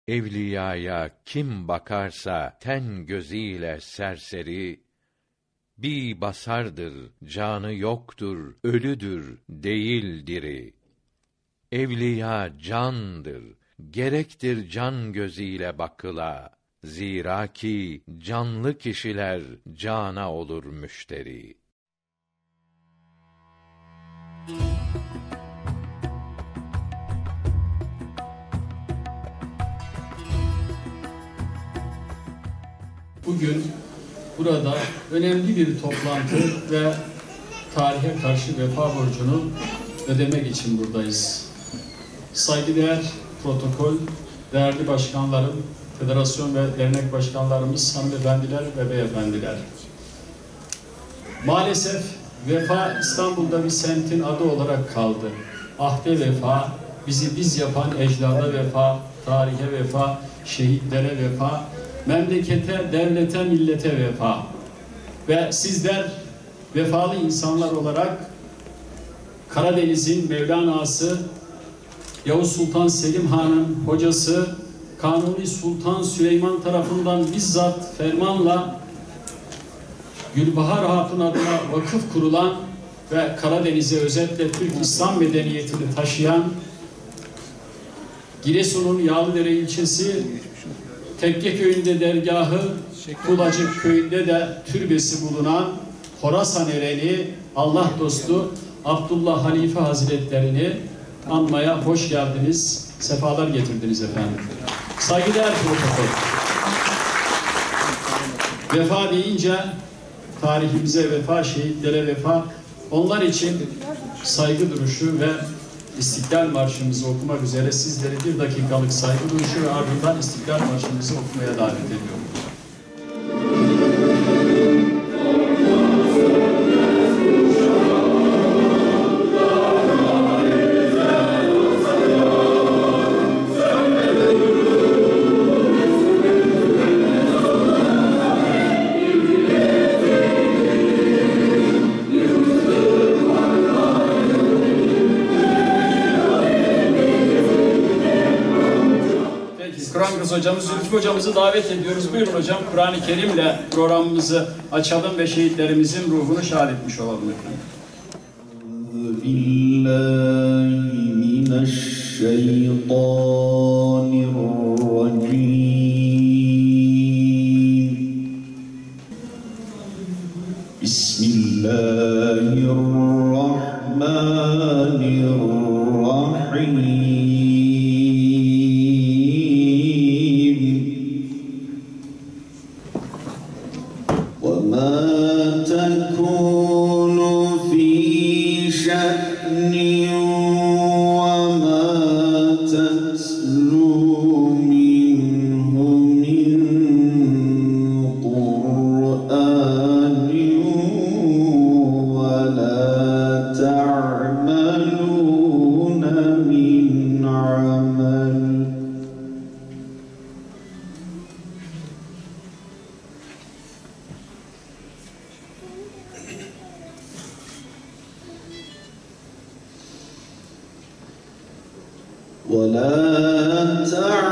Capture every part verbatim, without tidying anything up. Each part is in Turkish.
Evliyaya kim bakarsa ten gözüyle serseri, bir basardır, canı yoktur, ölüdür, değil diri. Evliya candır, gerektir can gözüyle bakıla. Zira ki canlı kişiler cana olur müşteri. Bugün burada önemli bir toplantı ve tarihe karşı vefa borcunu ödemek için buradayız. Saygıdeğer protokol, değerli başkanlarım, federasyon ve dernek başkanlarımız, hanımefendiler ve beyefendiler. Maalesef vefa İstanbul'da bir semtin adı olarak kaldı. Ahde vefa, bizi biz yapan ecdada vefa, tarihe vefa, şehitlere vefa, memlekete, devlete, millete vefa. Ve sizler vefalı insanlar olarak Karadeniz'in Mevlana'sı, Yavuz Sultan Selim Han'ın hocası, Kanuni Sultan Süleyman tarafından bizzat fermanla Gülbahar Hatun adına vakıf kurulan ve Karadeniz'e özetle Türk İslam medeniyetini taşıyan, Giresun'un Yağlıdere ilçesi Tekke köyünde dergahı, Kulacık köyünde de türbesi bulunan Horasan ereni, Allah dostu Abdullah Halife Hazretlerini anmaya hoş geldiniz, sefalar getirdiniz efendim. Saygıdeğer protokol. Vefa deyince tarihimize vefa, şehitlere vefa, onlar için saygı duruşu ve İstiklal Marşımızı okumak üzere sizleri bir dakikalık saygı duruşu ve ardından İstiklal Marşımızı okumaya davet ediyorum. Kur'an Kız hocamız, Zülfü hocamızı davet ediyoruz. Buyurun hocam, Kur'an-ı Kerim'le programımızı açalım ve şehitlerimizin ruhunu şad etmiş olalım efendim. Bismillahirrahmanirrahim. ولا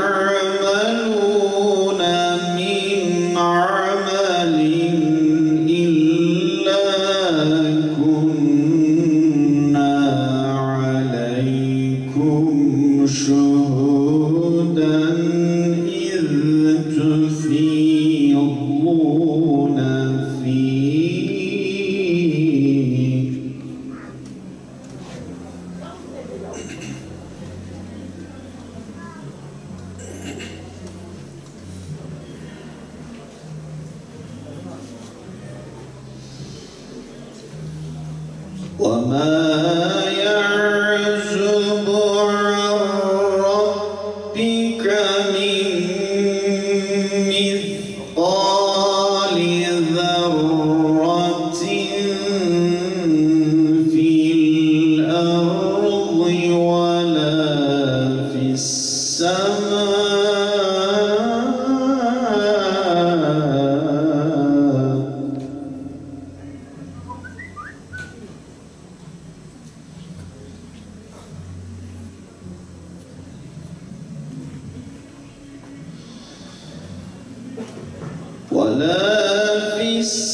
تعملون من عمل إلا كنا عليكم شهودا إذ تفيضون فيه وما يعزب عن ربك من مثقال ذرة في الأرض ولا في السماء ولا في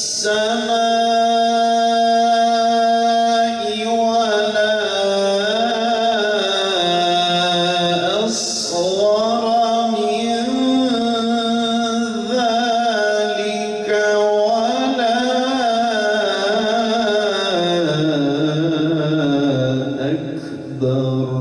السماء ولا أصغر من ذلك ولا أكبر.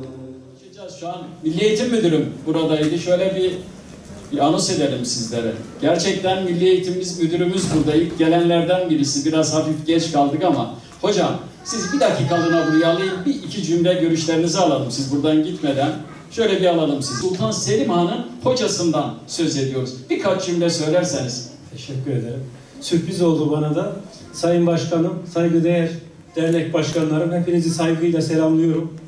Şu an Milli Eğitim Müdürüm buradaydı. Şöyle bir, bir anons edelim sizlere. Gerçekten Milli Eğitimimiz Müdürümüz burada. İlk gelenlerden birisi. Biraz hafif geç kaldık ama. Hocam siz bir dakikalığına buraya alayım. Bir iki cümle görüşlerinizi alalım siz buradan gitmeden. Şöyle bir alalım siz. Sultan Selim Han'ın hocasından söz ediyoruz. Birkaç cümle söylerseniz. Teşekkür ederim. Sürpriz oldu bana da. Sayın Başkanım, saygıdeğer dernek başkanlarım, hepinizi saygıyla selamlıyorum.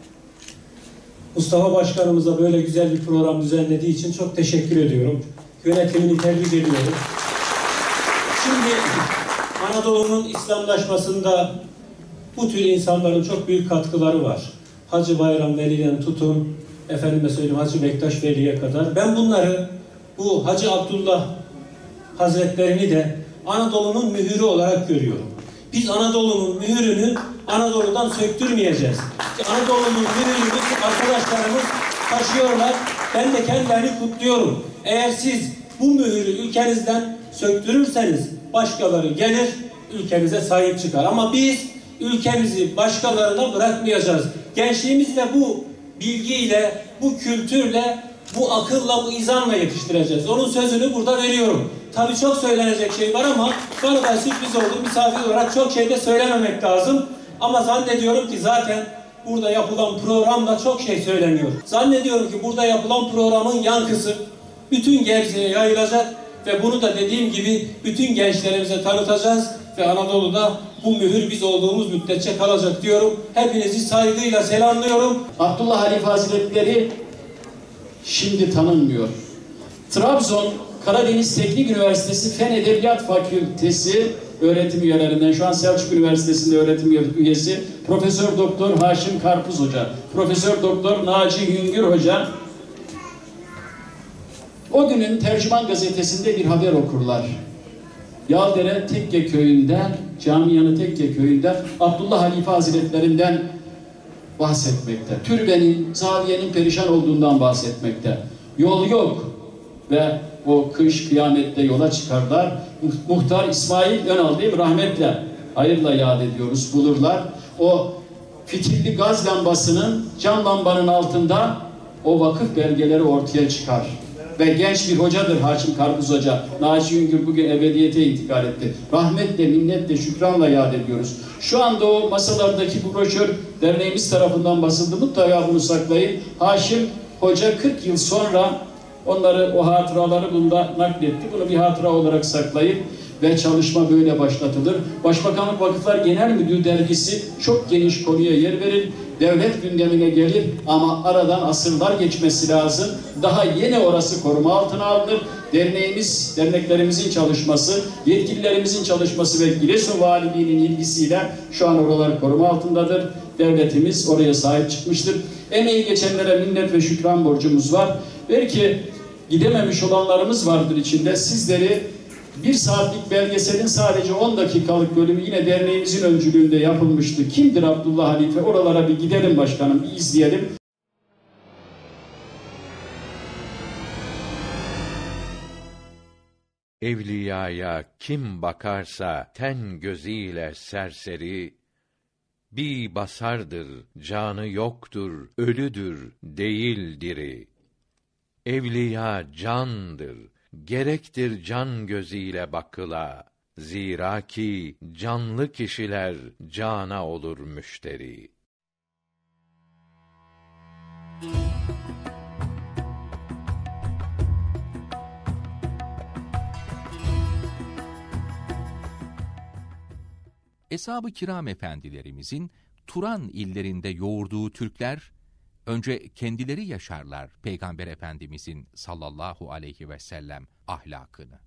Mustafa Başkanımıza böyle güzel bir program düzenlediği için çok teşekkür ediyorum. Yönetimini tebrik ediyorum. Şimdi Anadolu'nun İslamlaşmasında bu tür insanların çok büyük katkıları var. Hacı Bayram Veli'den tutun, efendime söyleyeyim Hacı Bektaş Veli'ye kadar. Ben bunları, bu Hacı Abdullah Hazretlerini de Anadolu'nun mühürü olarak görüyorum. Biz Anadolu'nun mühürünü Anadolu'dan söktürmeyeceğiz. Anadolu'nun mühürünü arkadaşlarımız taşıyorlar. Ben de kendilerini kutluyorum. Eğer siz bu mühürü ülkenizden söktürürseniz başkaları gelir, ülkemize sahip çıkar. Ama biz ülkemizi başkalarına bırakmayacağız. Gençliğimizle bu bilgiyle, bu kültürle, bu akılla, bu izanla yetiştireceğiz. Onun sözünü burada veriyorum. Tabii çok söylenecek şey var ama bana da sürpriz oldu. Misafir olarak çok şey de söylememek lazım. Ama zannediyorum ki zaten burada yapılan programda çok şey söyleniyor. Zannediyorum ki burada yapılan programın yankısı bütün Gebze'ye yayılacak ve bunu da dediğim gibi bütün gençlerimize tanıtacağız ve Anadolu'da bu mühür biz olduğumuz müddetçe kalacak diyorum. Hepinizi saygıyla selamlıyorum. Abdullah Halife Hazretleri şimdi tanınmıyor. Trabzon Karadeniz Teknik Üniversitesi Fen Edebiyat Fakültesi öğretim üyelerinden, şu an Selçuk Üniversitesi'nde öğretim üyesi Profesör Doktor Haşim Karpuz Hoca, Profesör Doktor Naci Hüngür Hoca. O günün Tercüman Gazetesi'nde bir haber okurlar. Yağdere Tekke Köyü'nden, Camiyanı Tekke Köyü'nden Abdullah Halife Hazretlerinden bahsetmekte. Türbenin, zaviyenin perişan olduğundan bahsetmekte. Yol yok ve o kış kıyamette yola çıkarlar. Muhtar İsmail Önal değil mi? Rahmetle, hayırla yad ediyoruz, bulurlar. O fitilli gaz lambasının, cam lambanın altında o vakıf belgeleri ortaya çıkar. Ve genç bir hocadır Haşim Karpuz Hoca. Naci Hüngür bugün ebediyete intikal etti. Rahmetle, minnetle, şükranla yad ediyoruz. Şu anda o masalardaki bu broşür derneğimiz tarafından basıldı. Mutlaka bunu saklayın. Haşim Hoca kırk yıl sonra onları, o hatıraları bunda nakletti. Bunu bir hatıra olarak saklayın ve çalışma böyle başlatılır. Başbakanlık Vakıflar Genel Müdürü dergisi çok geniş konuya yer verir. Devlet gündemine gelir ama aradan asırlar geçmesi lazım. Daha yeni orası koruma altına alınır. Derneğimiz, derneklerimizin çalışması, yetkililerimizin çalışması ve Giresun Valiliğinin ilgisiyle şu an oralar koruma altındadır. Devletimiz oraya sahip çıkmıştır. Emeği geçenlere minnet ve şükran borcumuz var. Belki gidememiş olanlarımız vardır içinde. Sizleri bir saatlik belgeselin sadece on dakikalık bölümü yine derneğimizin öncülüğünde yapılmıştı. Kimdir Abdullah Halife? Oralara bir gidelim başkanım, bir izleyelim. Evliyaya kim bakarsa ten gözüyle serseri, bir basardır, canı yoktur, ölüdür, değil diri. Evliya candır, gerektir can gözüyle bakıla. Zira ki canlı kişiler cana olur müşteri. Eshab-ı Kiram efendilerimizin Turan illerinde yoğurduğu Türkler, önce kendileri yaşarlar Peygamber Efendimizin sallallahu aleyhi ve sellem ahlakını.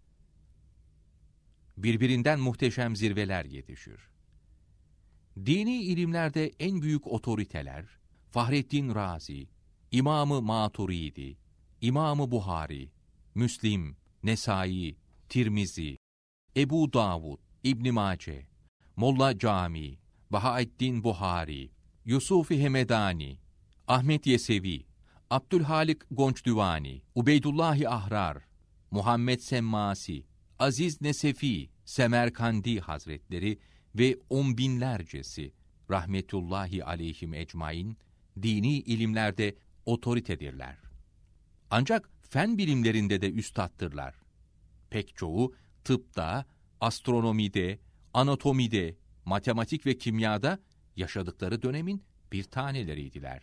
Birbirinden muhteşem zirveler yetişir. Dini ilimlerde en büyük otoriteler, Fahrettin Razi, İmam-ı Maturidi, İmam-ı Buhari, Müslim, Nesai, Tirmizi, Ebu Davud, İbn Mace, Molla Cami, Bahaeddin Buhari, Yusuf-i Hemedani, Ahmet Yesevi, Abdülhalik Gonçdüvani, Ubeydullah-i Ahrar, Muhammed Semmasi, Aziz Nesefi, Semerkandi Hazretleri ve on binlercesi rahmetullahi aleyhim ecmain dini ilimlerde otoritedirler. Ancak fen bilimlerinde de üstattırlar. Pek çoğu tıpta, astronomide, anatomide, matematik ve kimyada yaşadıkları dönemin bir taneleriydiler.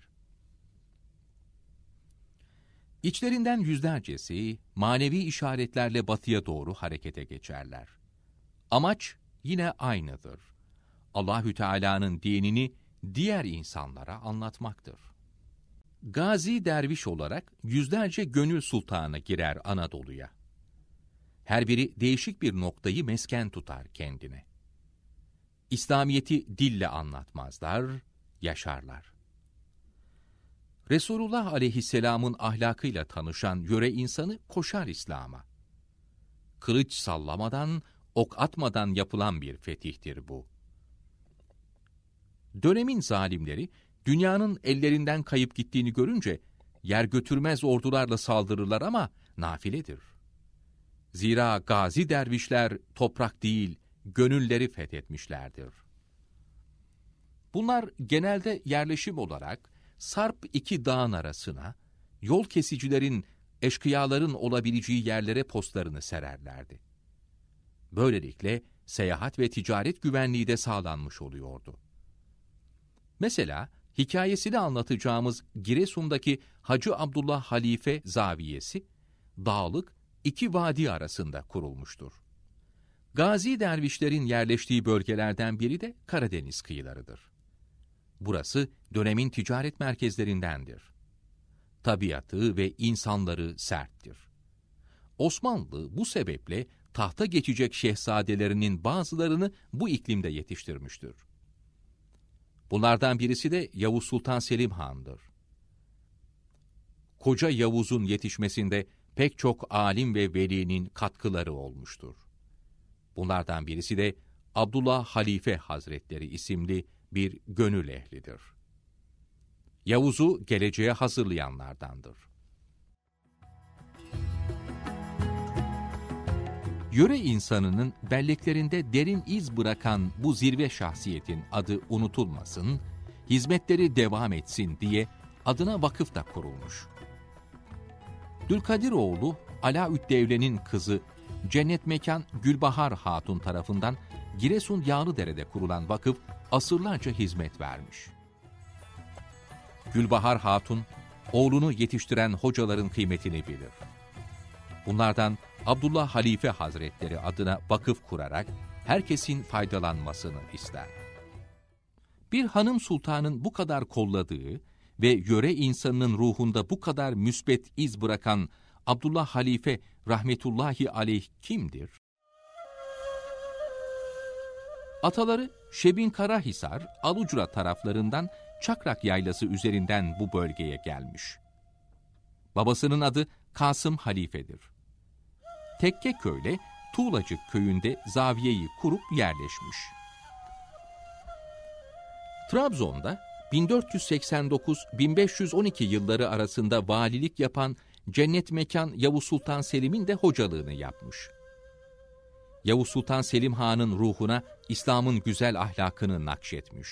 İçlerinden yüzlercesi manevi işaretlerle batıya doğru harekete geçerler. Amaç yine aynıdır. Allahü Teala'nın dinini diğer insanlara anlatmaktır. Gazi derviş olarak yüzlerce gönül sultanı girer Anadolu'ya. Her biri değişik bir noktayı mesken tutar kendine. İslamiyeti dille anlatmazlar, yaşarlar. Resulullah aleyhisselamın ahlakıyla tanışan yöre insanı koşar İslam'a. Kılıç sallamadan, ok atmadan yapılan bir fetihtir bu. Dönemin zalimleri, dünyanın ellerinden kayıp gittiğini görünce, yer götürmez ordularla saldırırlar ama nafiledir. Zira gazi dervişler toprak değil, gönülleri fethetmişlerdir. Bunlar genelde yerleşim olarak, sarp iki dağın arasına, yol kesicilerin, eşkıyaların olabileceği yerlere postlarını sererlerdi. Böylelikle seyahat ve ticaret güvenliği de sağlanmış oluyordu. Mesela hikayesini anlatacağımız Giresun'daki Hacı Abdullah Halife Zaviyesi, dağlık iki vadi arasında kurulmuştur. Gazi dervişlerin yerleştiği bölgelerden biri de Karadeniz kıyılarıdır. Burası dönemin ticaret merkezlerindendir. Tabiatı ve insanları serttir. Osmanlı bu sebeple tahta geçecek şehzadelerinin bazılarını bu iklimde yetiştirmiştir. Bunlardan birisi de Yavuz Sultan Selim Han'dır. Koca Yavuz'un yetişmesinde pek çok alim ve velinin katkıları olmuştur. Bunlardan birisi de Abdullah Halife Hazretleri isimli bir gönül ehlidir. Yavuz'u geleceğe hazırlayanlardandır. Yöre insanının belleklerinde derin iz bırakan bu zirve şahsiyetin adı unutulmasın, hizmetleri devam etsin diye adına vakıf da kurulmuş. Dülkadiroğlu Alaüddevle'nin kızı Cennet Mekan Gülbahar Hatun tarafından Giresun Yağlıdere'de kurulan vakıf asırlarca hizmet vermiş. Gülbahar Hatun, oğlunu yetiştiren hocaların kıymetini bilir. Bunlardan Abdullah Halife Hazretleri adına vakıf kurarak herkesin faydalanmasını ister. Bir hanım sultanın bu kadar kolladığı ve yöre insanının ruhunda bu kadar müsbet iz bırakan Abdullah Halife rahmetullahi aleyh kimdir? Ataları Şebin Karahisar, Alucra taraflarından Çakrak Yaylası üzerinden bu bölgeye gelmiş. Babasının adı Kasım Halife'dir. Tekkeköy'le Tuğlacık köyünde zaviyeyi kurup yerleşmiş. Trabzon'da bin dört yüz seksen dokuz - bin beş yüz on iki yılları arasında valilik yapan Cennet Mekan Yavuz Sultan Selim'in de hocalığını yapmış. Yavuz Sultan Selim Han'ın ruhuna İslam'ın güzel ahlakını nakşetmiş.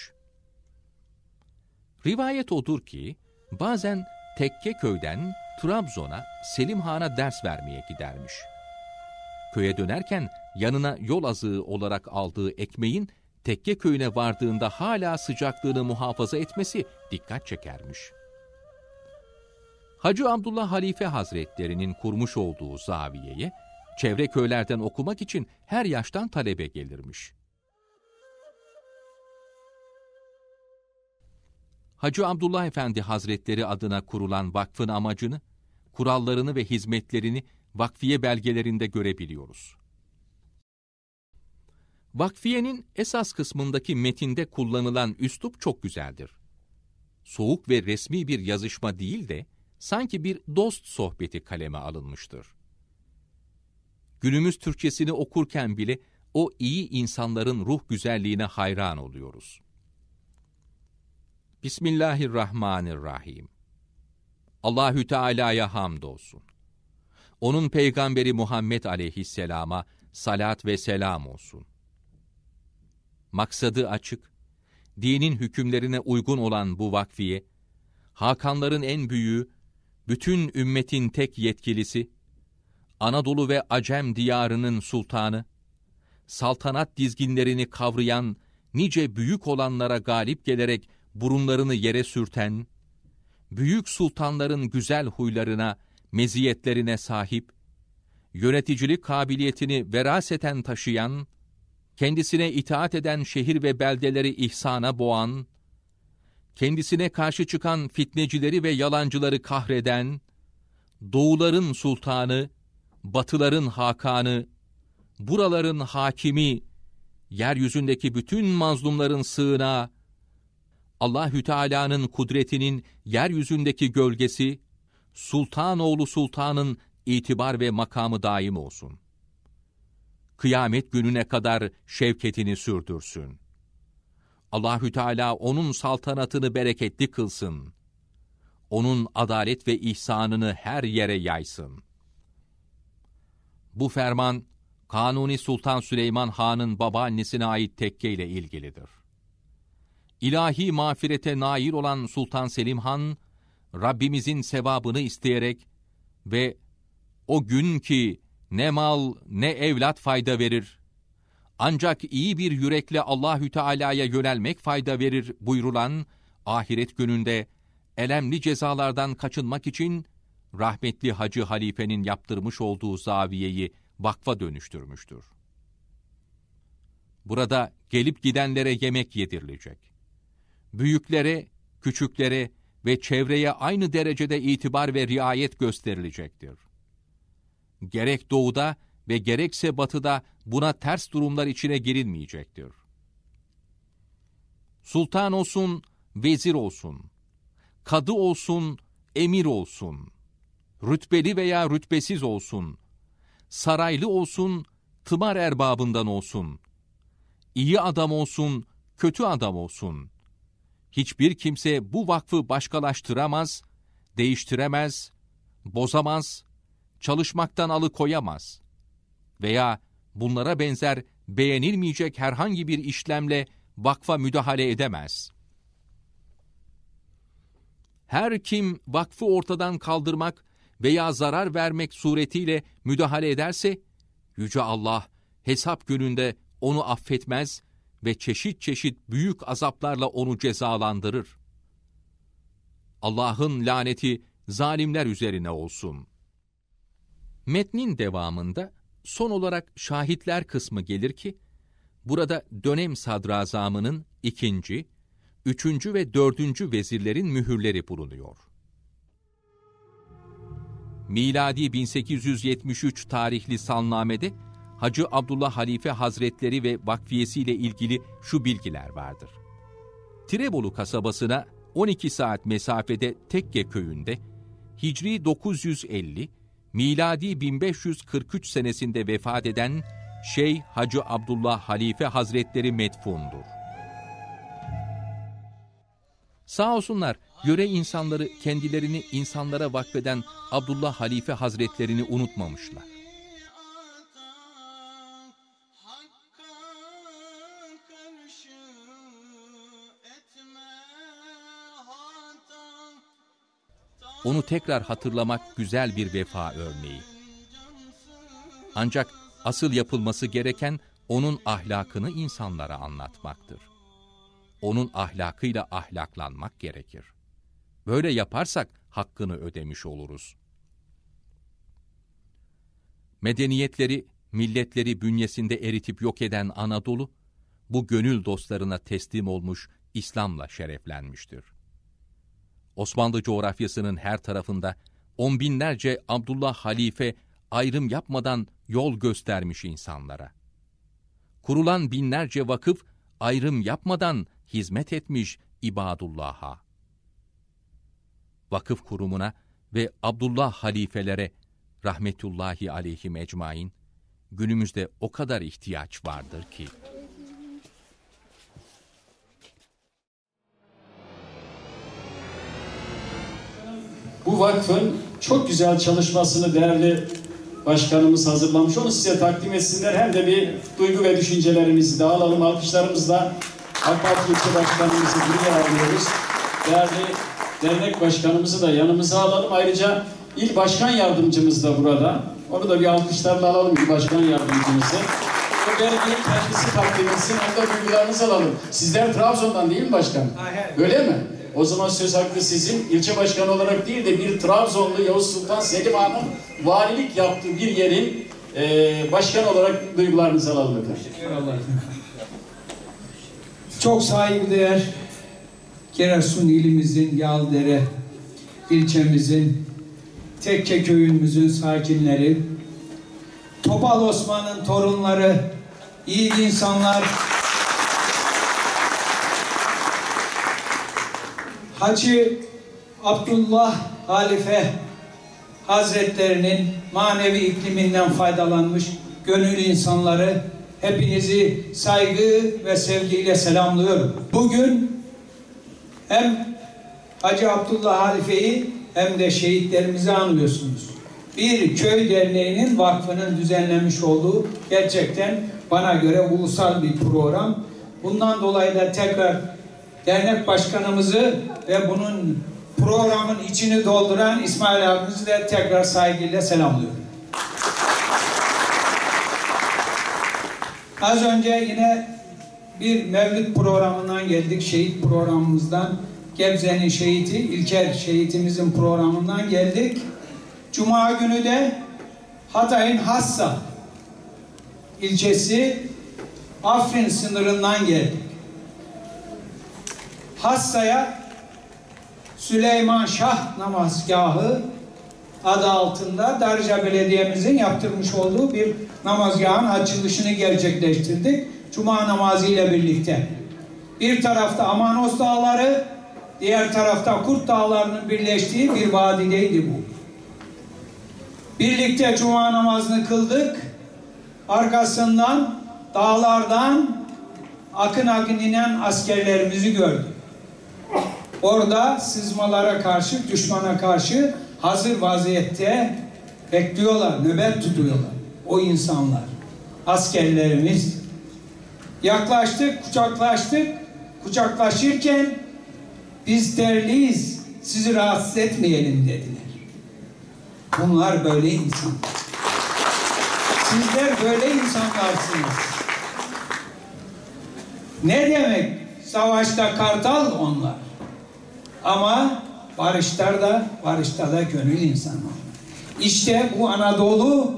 Rivayet odur ki, bazen Tekkeköy'den Trabzon'a Selim Han'a ders vermeye gidermiş. Köye dönerken yanına yol azığı olarak aldığı ekmeğin Tekkeköy'üne vardığında hala sıcaklığını muhafaza etmesi dikkat çekermiş. Hacı Abdullah Halife Hazretleri'nin kurmuş olduğu zaviyeye, çevre köylerden okumak için her yaştan talebe gelirmiş. Hacı Abdullah Efendi Hazretleri adına kurulan vakfın amacını, kurallarını ve hizmetlerini vakfiye belgelerinde görebiliyoruz. Vakfiyenin esas kısmındaki metinde kullanılan üslup çok güzeldir. Soğuk ve resmi bir yazışma değil de, sanki bir dost sohbeti kaleme alınmıştır. günümüz Türkçesini okurken bile o iyi insanların ruh güzelliğine hayran oluyoruz. Bismillahirrahmanirrahim. Allahü Teala'ya hamdolsun. Onun peygamberi Muhammed aleyhisselama salat ve selam olsun. Maksadı açık, dinin hükümlerine uygun olan bu vakfiye, Hakanların en büyüğü, bütün ümmetin tek yetkilisi, Anadolu ve Acem diyarının sultanı, saltanat dizginlerini kavrayan, nice büyük olanlara galip gelerek burunlarını yere sürten, büyük sultanların güzel huylarına, meziyetlerine sahip, yöneticilik kabiliyetini veraseten taşıyan, kendisine itaat eden şehir ve beldeleri ihsana boğan, kendisine karşı çıkan fitnecileri ve yalancıları kahreden, doğuların sultanı, batıların hakanı, buraların hakimi, yeryüzündeki bütün mazlumların sığınağı, Allahü Teala'nın kudretinin yeryüzündeki gölgesi, Sultanoğlu Sultan'ın itibar ve makamı daim olsun. Kıyamet gününe kadar şevketini sürdürsün. Allahü Teala onun saltanatını bereketli kılsın. Onun adalet ve ihsanını her yere yaysın. Bu ferman, Kanuni Sultan Süleyman Han'ın babaannesine ait tekke ile ilgilidir. İlahi mağfirete nail olan Sultan Selim Han, Rabbimizin sevabını isteyerek ve o gün ki ne mal ne evlat fayda verir, ancak iyi bir yürekle Allahü Teala'ya yönelmek fayda verir buyurulan ahiret gününde elemli cezalardan kaçınmak için rahmetli Hacı Halife'nin yaptırmış olduğu zaviyeyi vakfa dönüştürmüştür. Burada gelip gidenlere yemek yedirilecek. Büyüklere, küçüklere ve çevreye aynı derecede itibar ve riayet gösterilecektir. Gerek doğuda ve gerekse batıda buna ters durumlar içine girilmeyecektir. Sultan olsun, vezir olsun, kadı olsun, emir olsun, rütbeli veya rütbesiz olsun, saraylı olsun, tımar erbabından olsun, iyi adam olsun, kötü adam olsun, hiçbir kimse bu vakfı başkalaştıramaz, değiştiremez, bozamaz, çalışmaktan alıkoyamaz veya bunlara benzer beğenilmeyecek herhangi bir işlemle vakfa müdahale edemez. Her kim vakfı ortadan kaldırmak veya zarar vermek suretiyle müdahale ederse, Yüce Allah hesap gününde onu affetmez ve çeşit çeşit büyük azaplarla onu cezalandırır. Allah'ın laneti zalimler üzerine olsun. Metnin devamında son olarak şahitler kısmı gelir ki, burada dönem sadrazamının ikinci, üçüncü ve dördüncü vezirlerin mühürleri bulunuyor. Miladi bin sekiz yüz yetmiş üç tarihli salnamede Hacı Abdullah Halife Hazretleri ve vakfiyesiyle ilgili şu bilgiler vardır. Tirebolu kasabasına on iki saat mesafede Tekke köyünde Hicri dokuz yüz elli, miladi bin beş yüz kırk üç senesinde vefat eden Şeyh Hacı Abdullah Halife Hazretleri metfundur. Sağ olsunlar, yöre insanları kendilerini insanlara vakfeden Abdullah Halife Hazretlerini unutmamışlar. Onu tekrar hatırlamak güzel bir vefa örneği. Ancak asıl yapılması gereken onun ahlakını insanlara anlatmaktır. Onun ahlakıyla ahlaklanmak gerekir. Böyle yaparsak hakkını ödemiş oluruz. Medeniyetleri, milletleri bünyesinde eritip yok eden Anadolu, bu gönül dostlarına teslim olmuş, İslam'la şereflenmiştir. Osmanlı coğrafyasının her tarafında on binlerce Abdullah Halife ayrım yapmadan yol göstermiş insanlara. Kurulan binlerce vakıf ayrım yapmadan hizmet etmiş ibadullah'a. Vakıf kurumuna ve Abdullah halifelere rahmetullahi aleyhim ecmain günümüzde o kadar ihtiyaç vardır ki. Bu vakfın çok güzel çalışmasını değerli başkanımız hazırlamış. Onu size takdim etsinler. Hem de bir duygu ve düşüncelerimizi de alalım. Alkışlarımızla AK Parti İlçe Başkanımızı buraya alıyoruz. Değerli dernek başkanımızı da yanımıza alalım. Ayrıca İl Başkan Yardımcımız da burada. Onu da bir alkışlarla alalım, İl Başkan Yardımcımızı. O belgeyi kendisi takdim etsin. Onu da duygularınızı alalım. Sizler Trabzon'dan değil mi başkanım? Öyle mi? O zaman söz hakkı sizin. İlçe başkanı olarak değil de bir Trabzonlu Yavuz Sultan Selim Han'ın valilik yaptığı bir yerin e, başkanı olarak duygularınızı alalım efendim. Eyvallah. Çok saygıdeğer Giresun ilimizin Yaldere ilçemizin Tekke köyümüzün sakinleri, Topal Osman'ın torunları, yiğit insanlar, Hacı Abdullah Halife Hazretlerinin manevi ikliminden faydalanmış gönül insanları, hepinizi saygı ve sevgiyle selamlıyorum. Bugün hem Hacı Abdullah Halife'yi hem de şehitlerimizi anlıyorsunuz. Bir köy derneğinin vakfının düzenlemiş olduğu gerçekten bana göre ulusal bir program. Bundan dolayı da tekrar dernek başkanımızı ve bunun programın içini dolduran İsmail abimizi de tekrar saygıyla selamlıyorum. Az önce yine bir mevlid programından geldik, şehit programımızdan. Gebze'nin şehiti, İlker şehitimizin programından geldik. Cuma günü de Hatay'ın Hassa ilçesi Afrin sınırından geldik. Hassa'ya Süleyman Şah namazgahı adı altında Darıca Belediye'mizin yaptırmış olduğu bir namazgahın açılışını gerçekleştirdik. Cuma namazı ile birlikte. Bir tarafta Amanos Dağları, diğer tarafta Kurt Dağları'nın birleştiği bir vadideydi bu. Birlikte Cuma namazını kıldık. Arkasından dağlardan akın akın inen askerlerimizi gördük. Orada sızmalara karşı, düşmana karşı hazır vaziyette bekliyorlar, nöbet tutuyorlar. O insanlar, askerlerimiz. Yaklaştık, kucaklaştık. Kucaklaşırken biz terliyiz, sizi rahatsız etmeyelim dediler. Bunlar böyle insanlar. Sizler böyle insanlarsınız. Ne demek? Savaşta kartal onlar. Ama barışta da, barışta da gönül insanı. İşte bu Anadolu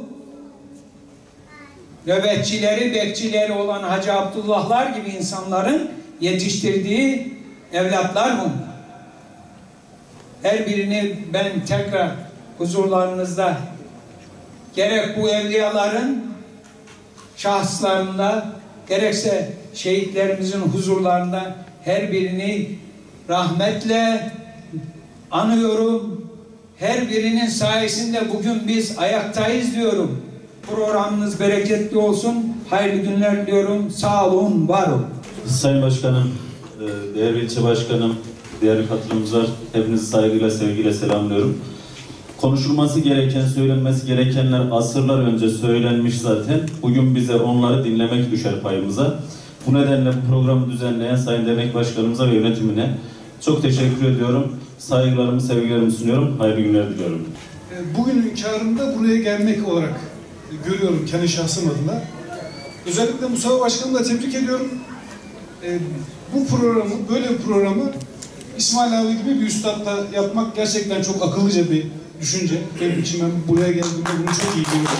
nöbetçileri, bekçileri olan Hacı Abdullahlar gibi insanların yetiştirdiği evlatlar bunlar. Her birini ben tekrar huzurlarınızda gerek bu evliyaların şahıslarında gerekse şehitlerimizin huzurlarında her birini rahmetle anıyorum. Her birinin sayesinde bugün biz ayaktayız diyorum. Programınız bereketli olsun. Hayırlı günler diliyorum. Sağ olun, var olun. Sayın Başkanım, değerli ilçe başkanım, değerli katılımcılar, hepinizi saygıyla, sevgiyle selamlıyorum. Konuşulması gereken, söylenmesi gerekenler asırlar önce söylenmiş zaten. Bugün bize onları dinlemek düşer payımıza. Bu nedenle bu programı düzenleyen Sayın Dernek Başkanımıza ve yönetimine çok teşekkür ediyorum. Saygılarımı, sevgilerimi sunuyorum. Hayırlı günler diliyorum. Bugünün karında buraya gelmek olarak görüyorum kendi şahsım adına. Özellikle Mustafa Başkanımı da tebrik ediyorum. Bu programı, böyle bir programı İsmail abi gibi bir üstadla yapmak gerçekten çok akıllıca bir düşünce. Benim için ben buraya geldiğimde bunu çok iyi biliyorum.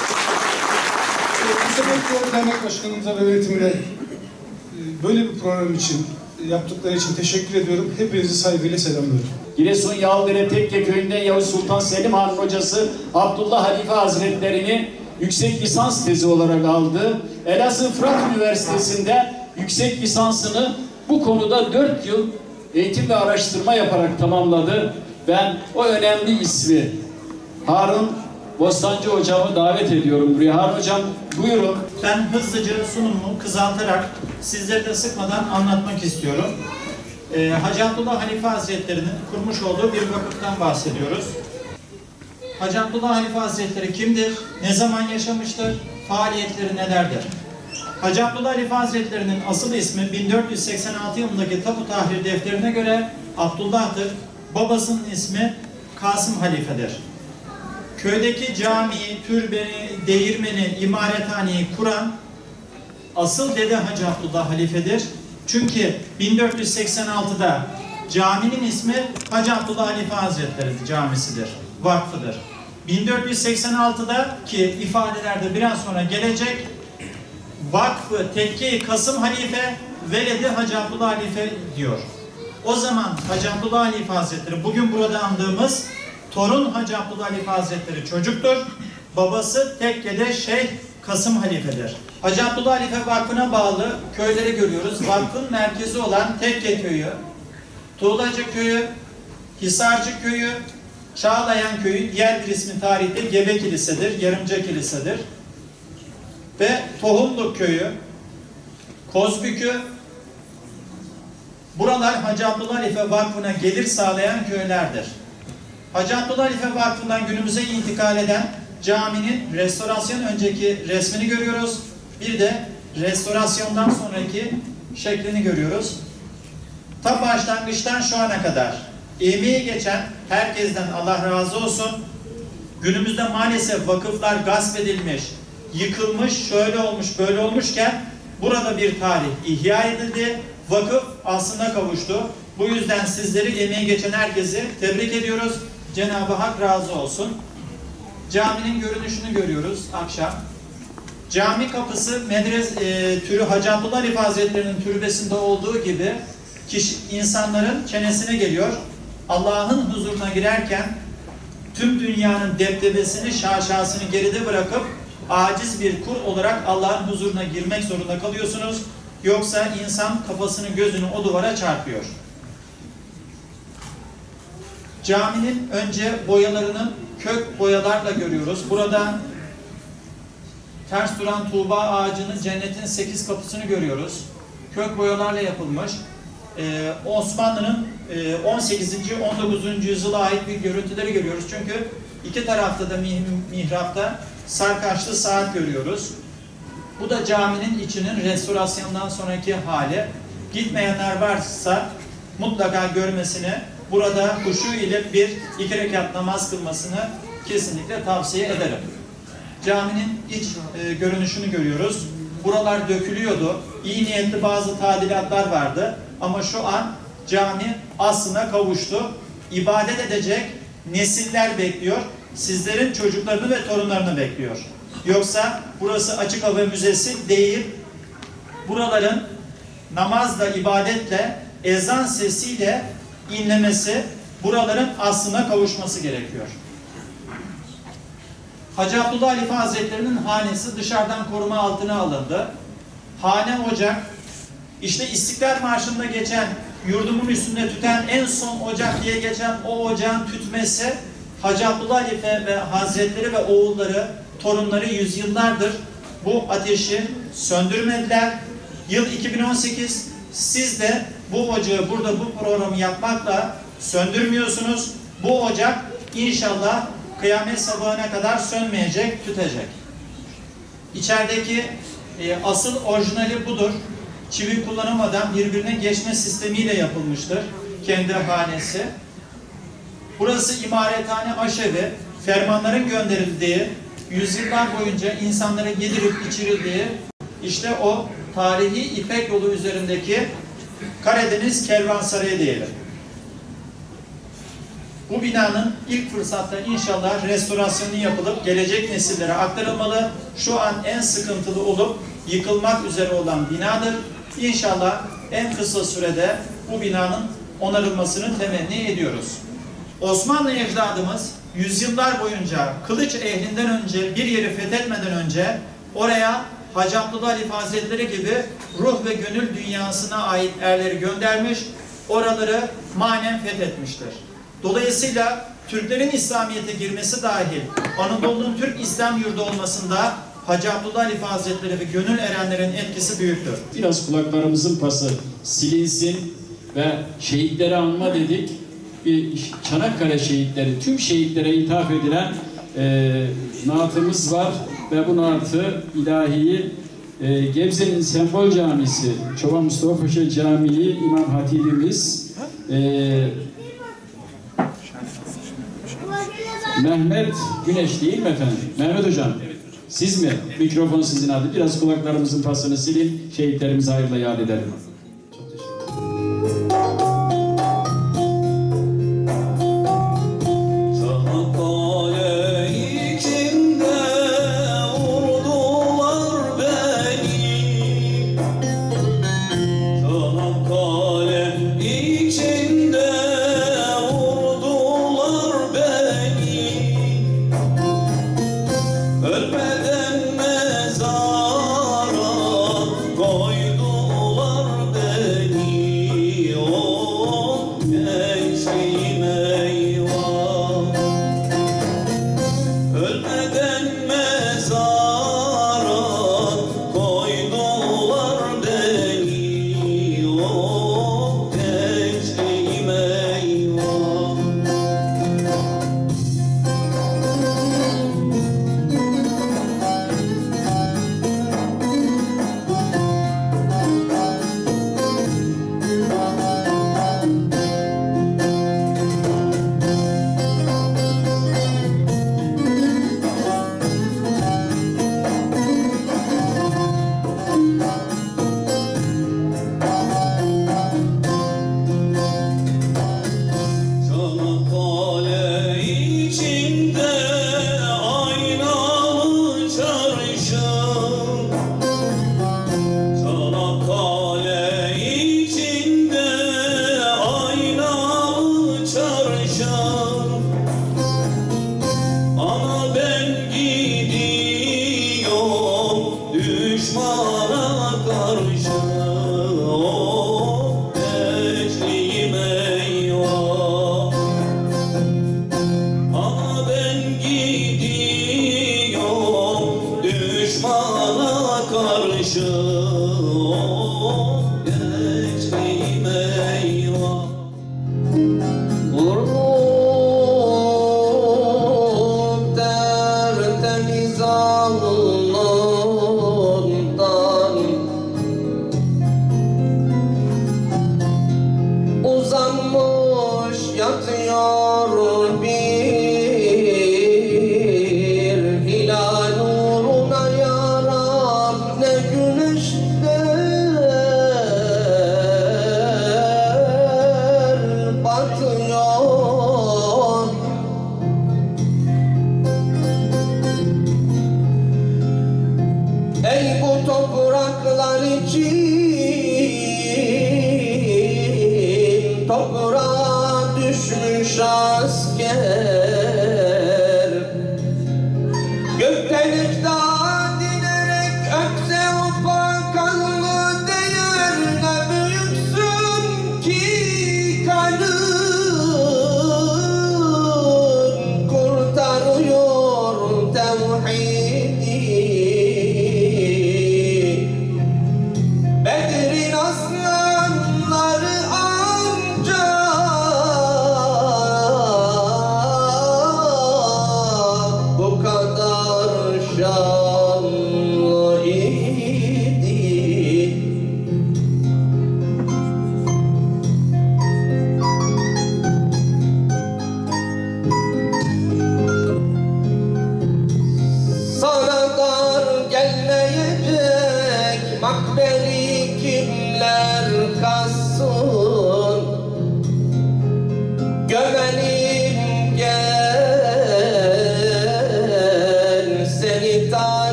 Bu sebeple dernek başkanımıza ve yönetimine böyle bir program için, yaptıkları için teşekkür ediyorum. Hepinizi saygıyla selamlıyorum. Giresun Yaldere Tekke köyünden Yavuz Sultan Selim Han'ın hocası Abdullah Halife Hazretlerini yüksek lisans tezi olarak aldı. Elazığ Fırat Üniversitesi'nde yüksek lisansını bu konuda dört yıl eğitim ve araştırma yaparak tamamladı. Ben o önemli ismi Harun Bostancı hocamı davet ediyorum buraya. Harun hocam buyurun. Ben hızlıca sunumumu kısaltarak sizleri de sıkmadan anlatmak istiyorum. Ee, Hacı Abdullah Halife Hazretleri'nin kurmuş olduğu bir vakıftan bahsediyoruz. Hacı Abdullah Halife Hazretleri kimdir? Ne zaman yaşamıştır? Faaliyetleri nelerdir? Hacı Abdullah Halife Hazretleri'nin asıl ismi bin dört yüz seksen altı yılındaki Tapu Tahrir defterine göre Abdullah'tır. Babasının ismi Kasım Halife'dir. Köydeki camiyi, türbeni, değirmeni, imarethaneyi kuran asıl dede Hacı Abdullah Halife'dir. Çünkü bin dört yüz seksen altıda caminin ismi Hacı Abdullah Halife Hazretleri Camisi'dir, vakfıdır. bin dört yüz seksen altıda ki ifadelerde biraz sonra gelecek, vakfı Tekke-i Kasım Halife, veledi Hacı Abdullah Halife diyor. O zaman Hacı Abdullah Halife Hazretleri, bugün burada andığımız torun Hacı Abdullah Halife Hazretleri çocuktur. Babası Tekke'de Şeyh Kasım Halife'dir. Hacı Abdullah Halife Vakfı'na bağlı köyleri görüyoruz. Vakfın merkezi olan Tekke Köyü, Tuğlacı Köyü, Hisarcı Köyü, Çağlayan Köyü, diğer bir ismi tarihte Gebe Kilise'dir, Yarımca Kilise'dir. Ve Tohumluk Köyü, Kozbükü, buralar Hacı Abdullah Halife Vakfı'na gelir sağlayan köylerdir. Hacı Abdullah Halife Vakfı'ndan günümüze intikal eden caminin restorasyon önceki resmini görüyoruz. Bir de restorasyondan sonraki şeklini görüyoruz. Ta başlangıçtan şu ana kadar emeği geçen herkesten Allah razı olsun. Günümüzde maalesef vakıflar gasp edilmiş, yıkılmış, şöyle olmuş, böyle olmuşken burada bir tarih ihya edildi. Vakıf aslına kavuştu. Bu yüzden sizleri emeği geçen herkesi tebrik ediyoruz. Cenab-ı Hak razı olsun. Caminin görünüşünü görüyoruz akşam. Cami kapısı medres e, türü Hacı Abdullah Halife Hazretleri'nin türbesinde olduğu gibi kişi, insanların çenesine geliyor. Allah'ın huzuruna girerken tüm dünyanın debdebesini, şaşasını geride bırakıp aciz bir kul olarak Allah'ın huzuruna girmek zorunda kalıyorsunuz. Yoksa insan kafasını, gözünü o duvara çarpıyor. Caminin önce boyalarını kök boyalarla görüyoruz. Burada ters duran tuğba ağacının cennetin sekiz kapısını görüyoruz. Kök boyalarla yapılmış. Ee, Osmanlı'nın e, on sekizinci on dokuzuncu yüzyıla ait bir görüntüleri görüyoruz. Çünkü iki tarafta da mih mihrapta sarkaçlı saat görüyoruz. Bu da caminin içinin restorasyondan sonraki hali. Gitmeyenler varsa mutlaka görmesini, burada huşu ile bir iki rekat namaz kılmasını kesinlikle tavsiye ederim. Caminin iç e, görünüşünü görüyoruz. Buralar dökülüyordu. İyi niyetli bazı tadilatlar vardı. Ama şu an cami aslına kavuştu. İbadet edecek nesiller bekliyor. Sizlerin çocuklarını ve torunlarını bekliyor. Yoksa burası açık hava müzesi değil. Buraların namazla, ibadetle, ezan sesiyle inlemesi, buraların aslına kavuşması gerekiyor. Hacı Abdullah Halife Hazretleri'nin hanesi dışarıdan koruma altına alındı. Hane ocak, işte İstiklal Marşı'nda geçen, yurdumun üstünde tüten en son ocak diye geçen o ocağın tütmesi, Hacı Abdullah Halife ve Hazretleri ve oğulları, torunları yüzyıllardır bu ateşi söndürmediler. Yıl iki bin on sekiz, siz de bu ocağı burada bu programı yapmakla söndürmüyorsunuz. Bu ocak inşallah kıyamet sabahına kadar sönmeyecek, tütecek. İçerideki e, asıl orijinali budur. Çivi kullanamadan birbirine geçme sistemiyle yapılmıştır kendi hanesi. Burası imarethane aşevi, fermanların gönderildiği, yüzyıllar boyunca insanlara yedirip içirildiği işte o tarihi İpek yolu üzerindeki Karadeniz Kervansarayı diyelim. Bu binanın ilk fırsatta inşallah restorasyonu yapılıp gelecek nesillere aktarılmalı. Şu an en sıkıntılı olup yıkılmak üzere olan binadır. İnşallah en kısa sürede bu binanın onarılmasını temenni ediyoruz. Osmanlı ecdadımız yüzyıllar boyunca kılıç ehlinden önce bir yeri fethetmeden önce oraya Hacı Abdullah Halife Hazretleri gibi ruh ve gönül dünyasına ait erleri göndermiş, oraları manen fethetmiştir. Dolayısıyla Türklerin İslamiyet'e girmesi dahil Anadolu'nun Türk İslam yurdu olmasında Hacı Abdullah Halife Hazretleri ve gönül erenlerin etkisi büyüktür. Biraz kulaklarımızın pası silinsin ve şehitleri anma dedik. Bir Çanakkale şehitleri, tüm şehitlere ithaf edilen e, naatımız var ve bu naatı ilahiyi e, Gebze'nin Sembol Camisi, Çoban Mustafa Paşa Camii İmam Hatibimiz e, Mehmet Güneş değil mi efendim? Mehmet Hocam, siz mi? Mikrofon sizin adı. Biraz kulaklarımızın pasını silin, şehitlerimizi hayırla yad edelim. Çok teşekkür ederim.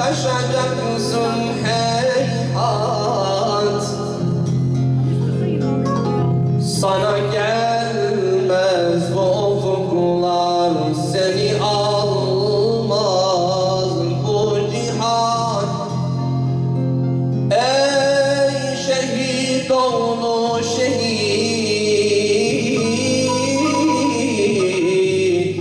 taşacaksın heyhat. Sana gelmez bu ufuklar, seni almaz bu cihan. Ey şehit oğlu şehit,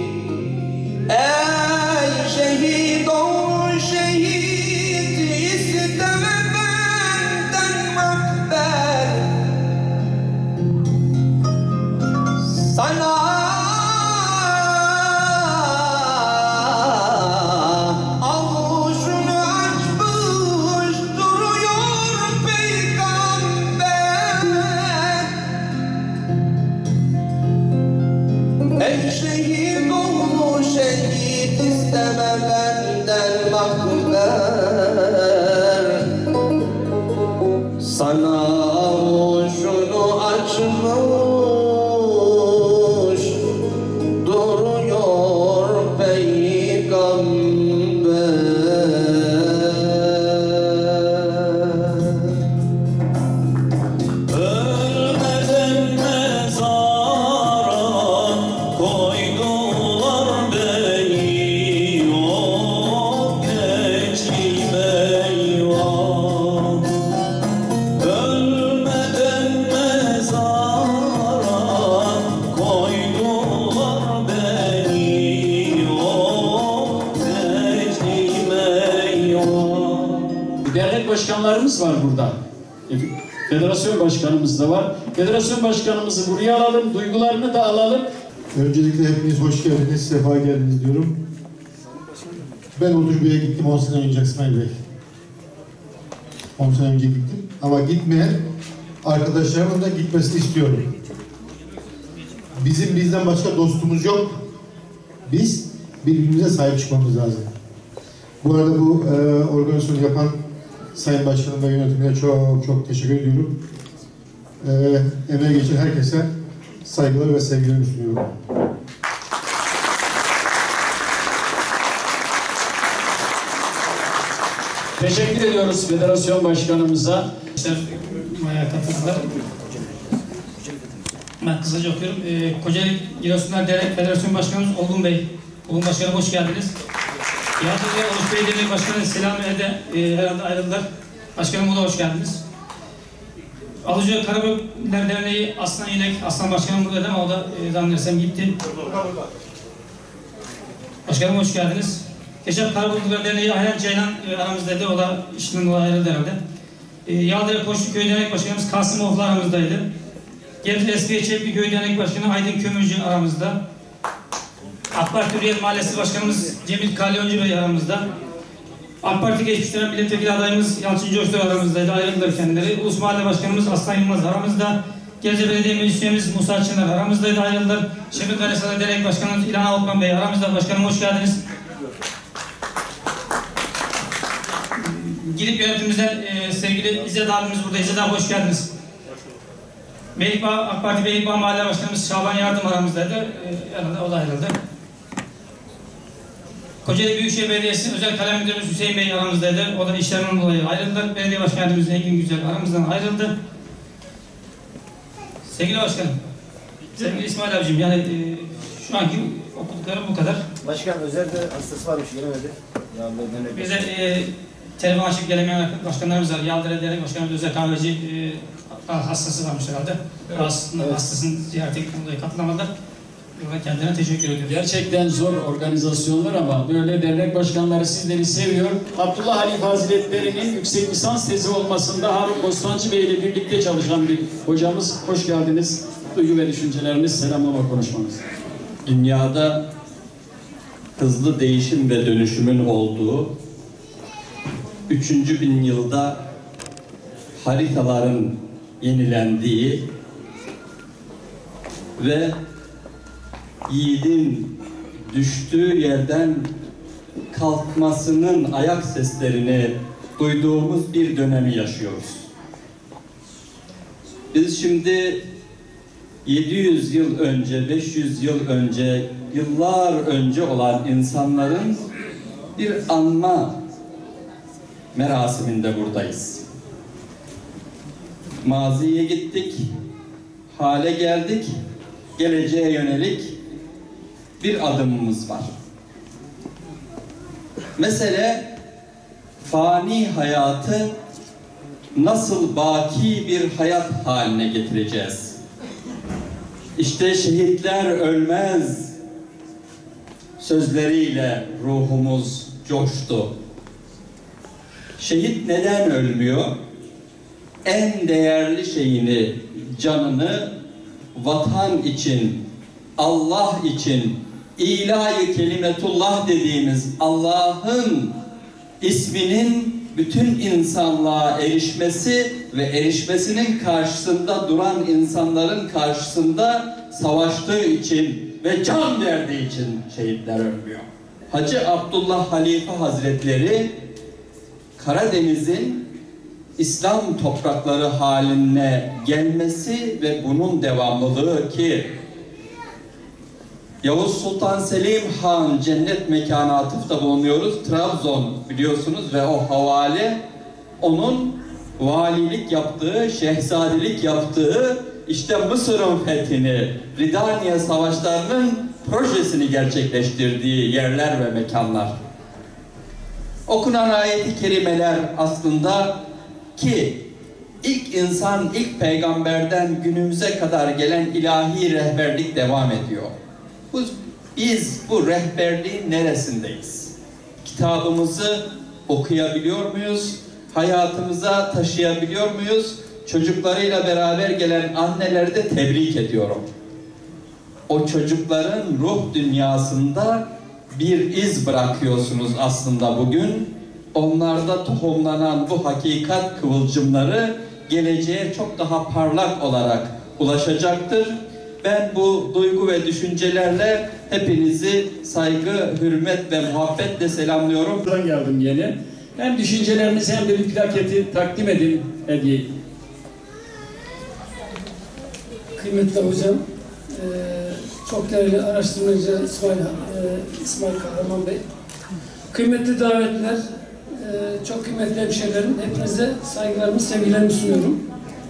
ey şehit oğlu şehit, isteme benden makber. Sana avucunu açmış duruyor peygamber. Ey şehit oğlu şehit, isteme benden makber. Sana avucunu açmış duruyor peygamber. Ölmeden mezara koydular beni, o gençliğim eyvah. Ölmeden mezara koydular beni, o gençliğim eyvah. Dernek başkanlarımız var burada. Federasyon başkanımız da var. Federasyon başkanımızı buraya alalım, duygularını da alalım. Öncelikle hepiniz hoş geldiniz, sefa geldiniz diyorum. Ben Uludurbe'ye gittim on sene önce İsmail Bey. on sene önce gittim. Ama gitmeyen arkadaşlarımın da gitmesini istiyorum. Bizim bizden başka dostumuz yok. Biz birbirimize sahip çıkmamız lazım. Bu arada bu e, organizasyonu yapan Sayın Başkanım ve yönetimine çok çok teşekkür ediyorum. E, emeğe geçen herkese saygılar ve sevgilerimi sunuyorum. Teşekkür ediyoruz federasyon başkanımıza. Maya katıldılar. Ben kısaca okuyorum. Ee, Kocaeli Giresunlar Dernek Federasyon Başkanımız Olgun Bey. Olgun Başkanım hoş geldiniz. Yardımcı Uluç Belediye Başkanı Selami Ede e, herhalde ayrıldılar. Başkanım o da hoş geldiniz. Alıcı Karabükler Derneği Aslan İlek, Aslan Başkanım burada ama o da e, zannedersem gitti. Başkanım hoş geldiniz. Keşap Karabükler Derneği Ayhan Ceylan e, aramızdaydı. O da işinden dolayı ayrıldı herhalde. E, Yaldıra Koçluköy Dernek Başkanımız Kasım Oflu aramızdaydı. Gebze Eskiye Çepli Köy Dernek Başkanı Aydın Kömürcü aramızda. AK Parti Hürriyet Mahallesi Başkanımız Cemil Kalyoncu Bey aramızda. AK Parti geçmiş dönem milletvekili adayımız Yalçın Coştur aramızdaydı. Ayrıldılar kendileri. Ulus Mahalle Başkanımız Aslan Yılmaz aramızda. Gebze Belediye Meclis Üyemiz Musa Çınar aramızdaydı. Ayrıldılar. Şefik Kalesalı Dernek Başkanımız İlhan Avukman Bey aramızda. Başkanım hoş geldiniz. Gidip yönetimimizden e, sevgili İzzet abimiz burada. İzzet abi hoş geldiniz. Beylikbağ, AK Parti Beylikbağ Mahalle Başkanımız Şaban Yardım aramızdaydı. E, yanında o da ayrıldı. Kocaeli Büyükşehir Belediyesi Özel Kalem Müdürümüz Hüseyin Bey aramızdaydı. O da işlerinden dolayı ayrıldı. Belediye Başkanımız Engin Güzel aramızdan ayrıldı. Sevgili Başkanım, sevgili İsmail abicim, yani e, şu anki okuduklarım bu kadar. Başkan özelde hastası varmış, gelemedi. Bize e, telefon açıp gelemeyen başkanlarımız var. Yaldıra Dernek Başkanımız Özel Kahveci e, hastası varmış herhalde. Evet. Hastasının, evet. Hastasının ziyarete dolayı katılamadılar. Kendine teşekkür ediyorum. Gerçekten zor organizasyonlar ama böyle dernek başkanları sizleri seviyor. Abdullah Halif Hazretleri'nin yüksek lisans tezi olmasında Harun Bostancı Bey ile birlikte çalışan bir hocamız. Hoş geldiniz. Duygu ve düşünceleriniz, selamlama konuşmanız. Dünyada hızlı değişim ve dönüşümün olduğu üçüncü bin yılda haritaların yenilendiği ve yiğidin düştüğü yerden kalkmasının ayak seslerini duyduğumuz bir dönemi yaşıyoruz. Biz şimdi yedi yüz yıl önce, beş yüz yıl önce, yıllar önce olan insanların bir anma merasiminde buradayız. Maziye gittik, hale geldik, geleceğe yönelik bir adımımız var. Mesele fani hayatı nasıl baki bir hayat haline getireceğiz? İşte şehitler ölmez sözleriyle ruhumuz coştu. Şehit neden ölmüyor? En değerli şeyini, canını vatan için, Allah için, ilahi kelimetullah dediğimiz Allah'ın isminin bütün insanlığa erişmesi ve erişmesinin karşısında duran insanların karşısında savaştığı için ve can verdiği için şehitler ölmüyor. Hacı Abdullah Halife Hazretleri Karadeniz'in İslam toprakları haline gelmesi ve bunun devamlılığı ki Yavuz Sultan Selim Han cennet mekanı atıfta bulunuyoruz. Trabzon biliyorsunuz ve o havale onun valilik yaptığı, şehzadelik yaptığı işte Mısır'ın fethini, Ridaniye savaşlarının projesini gerçekleştirdiği yerler ve mekanlar. Okunan ayet-i kerimeler aslında ki ilk insan, ilk peygamberden günümüze kadar gelen ilahi rehberlik devam ediyor. Bu, biz bu rehberliğin neresindeyiz? Kitabımızı okuyabiliyor muyuz? Hayatımıza taşıyabiliyor muyuz? Çocuklarıyla beraber gelen anneleri de tebrik ediyorum. O çocukların ruh dünyasında bir iz bırakıyorsunuz aslında bugün. Onlarda tohumlanan bu hakikat kıvılcımları geleceğe çok daha parlak olarak ulaşacaktır. Ben bu duygu ve düşüncelerle hepinizi saygı, hürmet ve muhabbetle selamlıyorum. Buradan geldim yeni. Hem düşüncelerinizi hem de bir plaketi takdim edin hediye. Kıymetli hocam, e, çok değerli araştırmacı İsmail, e, İsmail Kahraman Bey, kıymetli davetler, e, çok kıymetli hemşehrilerim, hepinize saygılarımı, sevgilerimi sunuyorum.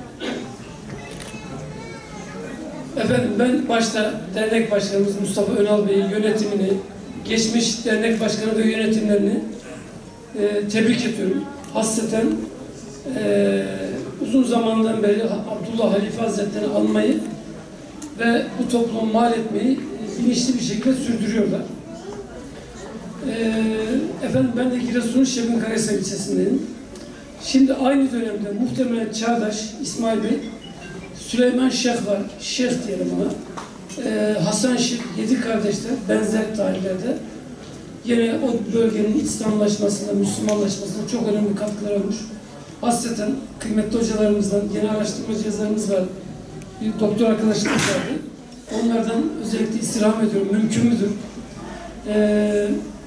Efendim ben başta dernek başkanımız Mustafa Önal Bey'in yönetimini, geçmiş dernek başkanı ve yönetimlerini e, tebrik ediyorum. Hasreten e, uzun zamandan beri Abdullah Halife Hazretleri'ni almayı ve bu toplumu mal etmeyi bilinçli bir şekilde sürdürüyorlar. E, efendim ben de Giresun'un Şebinkarahisar ilçesindeyim. Şimdi aynı dönemde muhtemelen çağdaş İsmail Bey, Süleyman Şeyh var, Şeyh diyelim ona. Ee, Hasan Şeyh, yedi kardeşler, benzer tarihlerde yine o bölgenin İslamlaşmasında, Müslümanlaşmasında çok önemli katkılar olmuş. Hasreten kıymetli hocalarımızdan, yeni araştırmacı yazarımız var, bir doktor arkadaşımız vardı. Onlardan özellikle istirham ediyorum, mümkün müdür? Ee,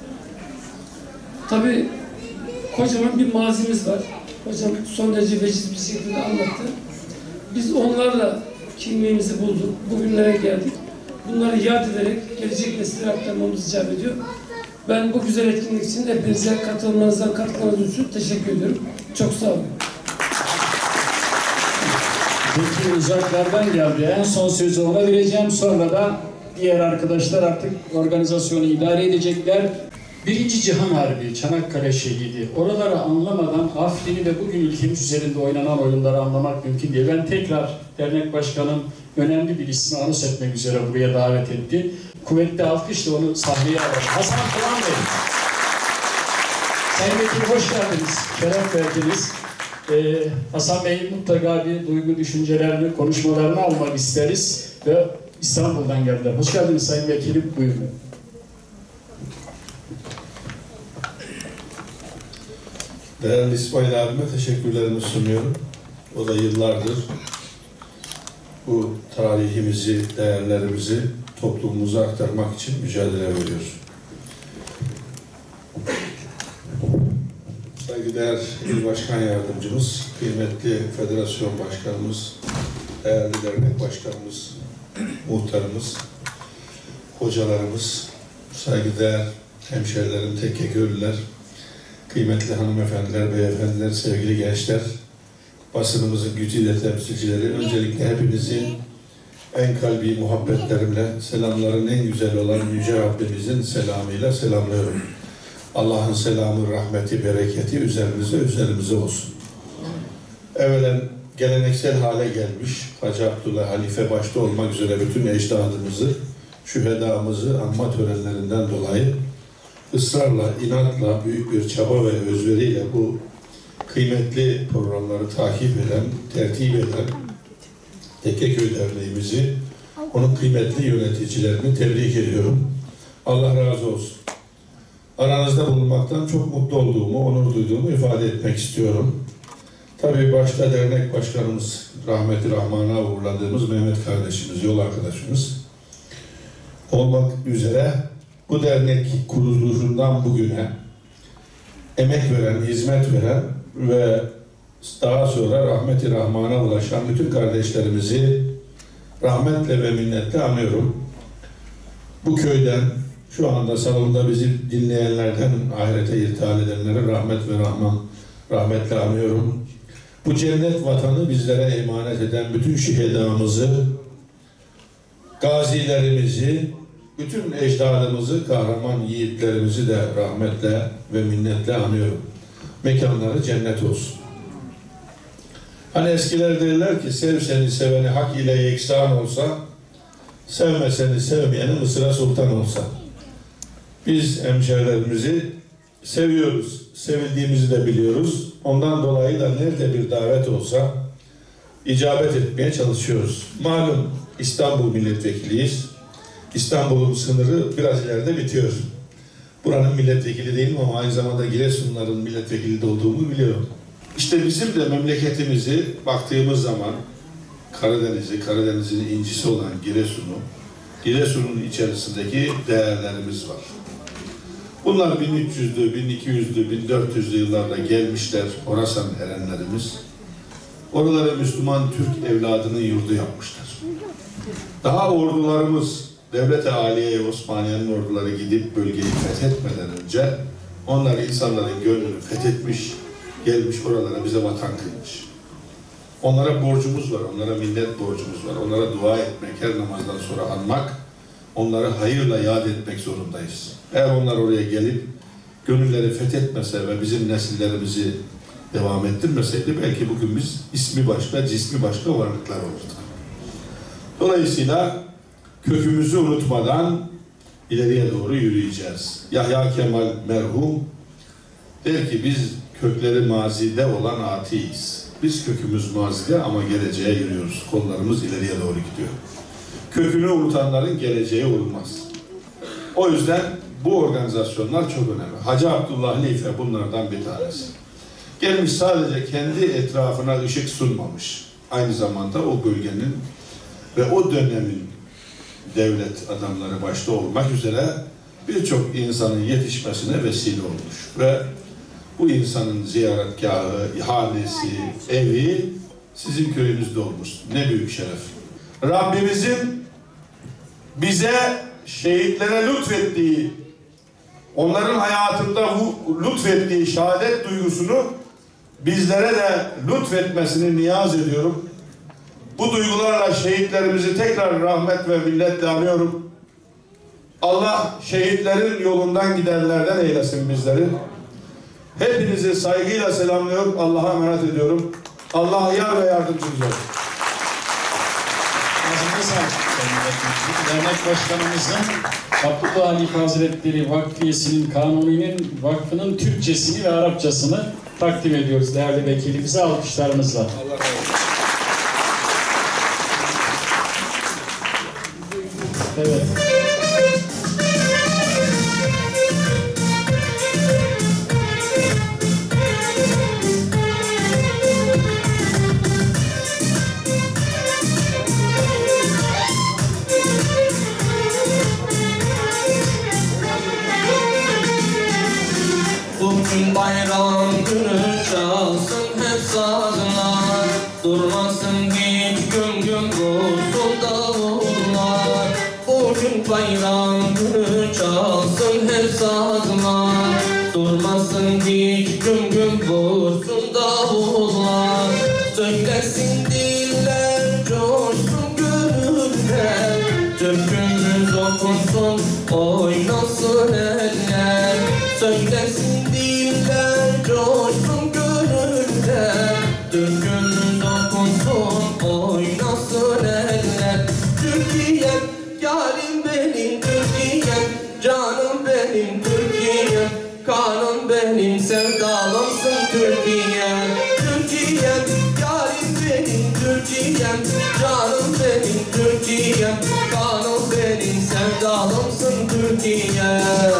tabii kocaman bir mazimiz var. Hocam son derece veciz bir şekilde anlattı. Biz onlarla kimliğimizi bulduk, bugünlere geldik. Bunları yad ederek gelecek nesillere aktarmamız icap ediyor. Ben bu güzel etkinlik için hepinize katılmanızdan, katkılarınız için teşekkür ediyorum. Çok sağ olun. Peki uzaklardan geldi. En son sözü ona vereceğim. Sonra da diğer arkadaşlar artık organizasyonu idare edecekler. Birinci Cihan Harbi, Çanakkale Şehidi. Oraları anlamadan Afrin'i ve bugün ülkemiz üzerinde oynanan oyunları anlamak mümkün değil. Ben tekrar dernek başkanım önemli bir ismi anons etmek üzere buraya davet etti. Kuvvetli alkışla onu sahneye alalım. Hasan Turan Bey. Sayın Vekilim hoş geldiniz. Şeref verdiniz. Ee, Hasan Bey mutlaka bir duygu düşüncelerini, konuşmalarını almak isteriz. Ve İstanbul'dan geldiler. Hoş geldiniz Sayın Vekilim. Buyurun. Değerli İsmail abime teşekkürlerimi sunuyorum. O da yıllardır bu tarihimizi, değerlerimizi toplumumuza aktarmak için mücadele veriyor. Saygıdeğer İl Başkan Yardımcımız, kıymetli Federasyon Başkanımız, değerli dernek başkanımız, muhtarımız, hocalarımız, saygıdeğer hemşehrilerim, tekkeköylüler, kıymetli hanımefendiler, beyefendiler, sevgili gençler, basınımızın gücüyle temsilcileri, öncelikle hepinizi en kalbi muhabbetlerimle, selamların en güzel olan Yüce Rabbimizin selamıyla selamlıyorum. Allah'ın selamı, rahmeti, bereketi üzerimize, üzerimize olsun. Evvelen geleneksel hale gelmiş Hacı Abdullah Halife başta olmak üzere bütün ecdadımızı, şühedamızı anma törenlerinden dolayı ısrarla, inatla, büyük bir çaba ve özveriyle bu kıymetli programları takip eden, tertip eden Tekkeköy Derneğimizi, onun kıymetli yöneticilerini tebrik ediyorum. Allah razı olsun. Aranızda bulunmaktan çok mutlu olduğumu, onur duyduğumu ifade etmek istiyorum. Tabii başta dernek başkanımız, rahmeti rahmana uğurladığımız Mehmet kardeşimiz, yol arkadaşımız olmak üzere bu dernek kuruluşundan bugüne emek veren, hizmet veren ve daha sonra rahmeti rahmana ulaşan bütün kardeşlerimizi rahmetle ve minnetle anıyorum. Bu köyden, şu anda salonda bizi dinleyenlerden ahirete irtihal edenlere rahmet ve rahman, rahmetle anıyorum. Bu cennet vatanı bizlere emanet eden bütün şehidamızı, gazilerimizi, bütün ecdadımızı, kahraman yiğitlerimizi de rahmetle ve minnetle anıyorum. Mekanları cennet olsun. Hani eskiler derler ki, sev seni seveni hak ile yeksan olsa, sevme seni sevmeyeni Mısır'a sultan olsa. Biz hemşehrilerimizi seviyoruz, sevildiğimizi de biliyoruz. Ondan dolayı da nerede bir davet olsa icabet etmeye çalışıyoruz. Malum İstanbul milletvekiliyiz. İstanbul'un sınırı biraz ileride bitiyor. Buranın milletvekili değilim ama aynı zamanda Giresunların milletvekili de olduğumu biliyorum. İşte bizim de memleketimizi baktığımız zaman Karadeniz'i, Karadeniz'in incisi olan Giresun'u, Giresun'un içerisindeki değerlerimiz var. Bunlar bin üç yüzlü, bin iki yüzlü, bin dört yüzlü yıllarda gelmişler Horasan erenlerimiz. Oraları Müslüman Türk evladının yurdu yapmışlar. Daha ordularımız, Devlet-i Aliye Osmaniye'nin orduları gidip bölgeyi fethetmeden önce onlar insanların gönlünü fethetmiş, gelmiş oralara bize vatan kılmış. Onlara borcumuz var, onlara minnet borcumuz var. Onlara dua etmek, her namazdan sonra anmak, onları hayırla yad etmek zorundayız. Eğer onlar oraya gelip gönülleri fethetmese ve bizim nesillerimizi devam ettirmeseydi belki bugün biz ismi başka, cismi başka varlıklar olurdu. Dolayısıyla kökümüzü unutmadan ileriye doğru yürüyeceğiz. Yahya Kemal merhum der ki biz kökleri mazide olan atiyiz. Biz kökümüz mazide ama geleceğe yürüyoruz. Kollarımız ileriye doğru gidiyor. Kökünü unutanların geleceği olmaz. O yüzden bu organizasyonlar çok önemli. Hacı Abdullah Halife bunlardan bir tanesi. Gelmiş sadece kendi etrafına ışık sunmamış. Aynı zamanda o bölgenin ve o dönemin devlet adamları başta olmak üzere birçok insanın yetişmesine vesile olmuş. Ve bu insanın ziyaretgahı, hanesi, evi sizin köyünüzde olmuş. Ne büyük şeref. Rabbimizin bize şehitlere lütfettiği, onların hayatında bu lütfettiği şehadet duygusunu bizlere de lütfetmesini niyaz ediyorum. Bu duygularla şehitlerimizi tekrar rahmet ve minnetle anıyorum. Allah şehitlerin yolundan gidenlerden eylesin bizleri. Hepinizi saygıyla selamlıyorum. Allah'a emanet ediyorum. Allah yar ve yardımcınız olsun. Dernek Başkanımızın Abdullah Halife Hazretleri Vakfiyesi'nin kanuninin vakfının Türkçesini ve Arapçasını takdim ediyoruz değerli vekilimize alkışlarımızla. Allah razı olsun. Evet. Bugün bayram günü çalsın hep sazlar, durmasın hiç güm güm vursun davullar. Bugün bayram günü çalsın hep sazlar, durmasın hiç güm güm vursun davullar. Söylesin diller, coşsun gönüller, türkümüz okunsun, oynasın eller. Söylesin diller, coşsun gönüller, türkümüz okunsun, oynasın eller. Türkiye'm, yarim benim Türkiye'm, canım benim Türkiye'm, kanım benim, sevdalımsın Türkiye'm. Türkiye'm, yarim benim Türkiye'm, canım benim Türkiye'm, kanım benim, sevdalımsın Türkiye'm.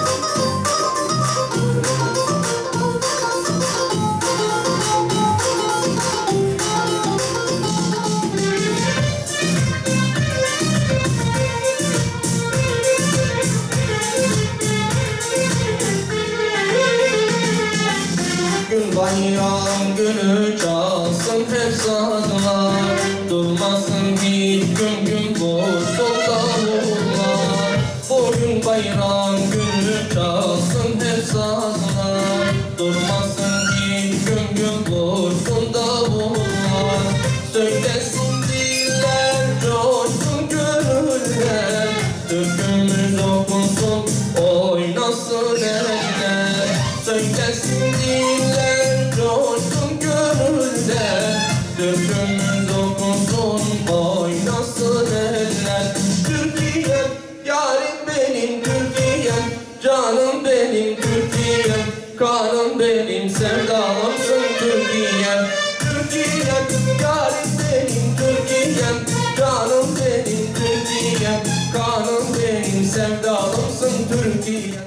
Bayram günü çalsın hep sazlar, durmasın hiç gün gün vursun davullar. Bugün bayram günü çalsın hep sazlar, durmasın hiç gün gün vursun davullar. Söylesin diller, coşsun gönüller, türkümüz okunsun, oynasın eller. Söylesin diller, coşsun gönüller, türkümüz okunsun, oynasın eller. Türkiye'm, yarim benim Türkiye'm, canım benim Türkiye'm, kanım benim, sevdalımsın Türkiye'm. Türkiye'm, yarim benim Türkiye'm, canım benim Türkiye'm, kanım benim, sevdalımsın Türkiye'm.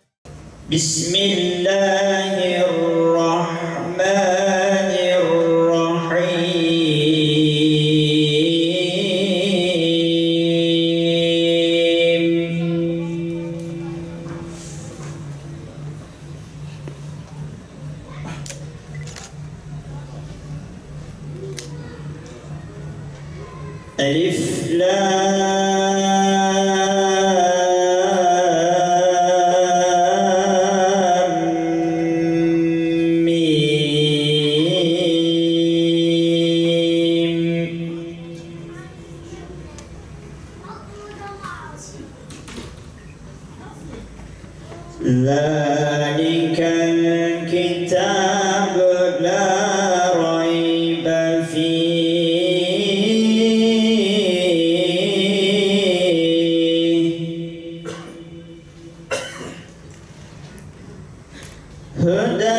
Elif Lam ذلك الكتاب لا ريب فيه هدى